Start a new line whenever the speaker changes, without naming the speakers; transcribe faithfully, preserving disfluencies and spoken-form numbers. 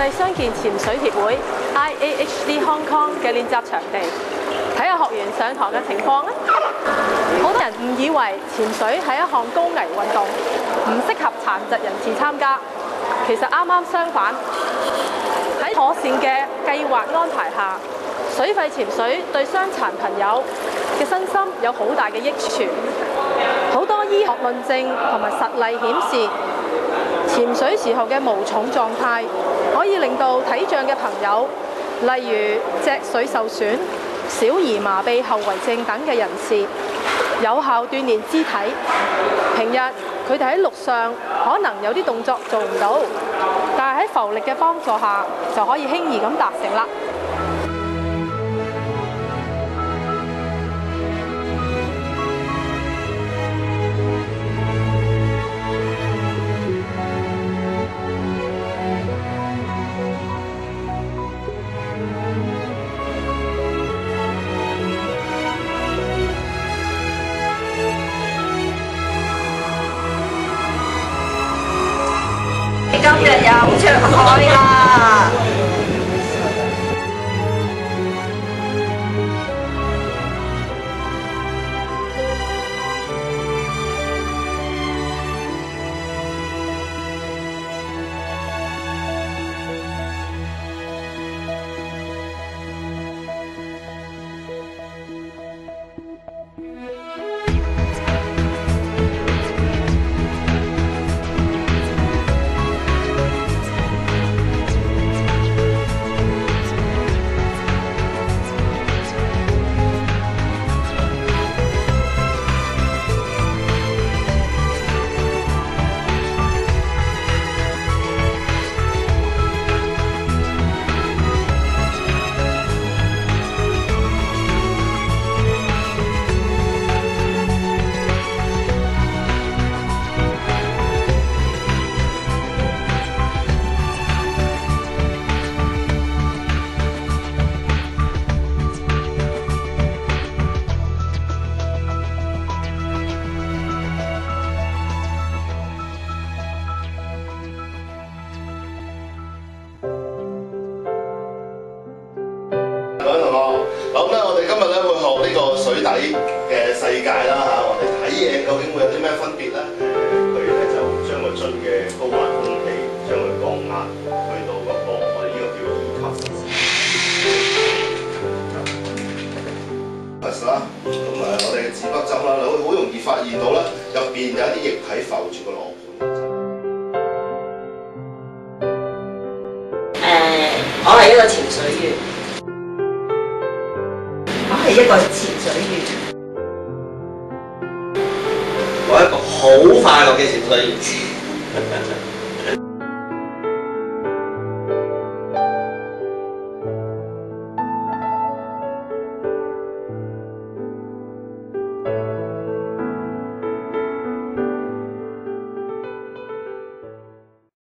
係傷健潛水協會 I A H D Hong Kong 嘅練習場地，睇下學員上堂嘅情況啊！好多人誤以為潛水係一項高危運動，唔適合殘疾人士參加。其實啱啱相反，喺妥善嘅計劃安排下，水肺潛水對傷殘朋友嘅身心有好大嘅益處。好多醫學論證同埋實例顯示，潛水時候嘅無重狀態可以令到體障嘅朋友，例如脊髓受損、小兒麻痹後遺症等嘅人士，有效鍛鍊肢體。平日佢哋喺陸上可能有啲動作做唔到，但係喺浮力嘅幫助下就可以輕易咁達成啦。
今日有出海啦！
水底嘅世界啦嚇，我哋睇嘢究竟會有啲咩分別咧？佢咧就將個樽嘅高壓空氣將佢降壓去到嗰個我哋呢個叫 E 級啦。咁啊，我哋嘅紙筆針啦，你會好容易發現到咧，入邊有一啲液體浮住個羅盤。
誒，我係一個潛水員。我係一個潛水員，
我係一個好快樂嘅潛水員。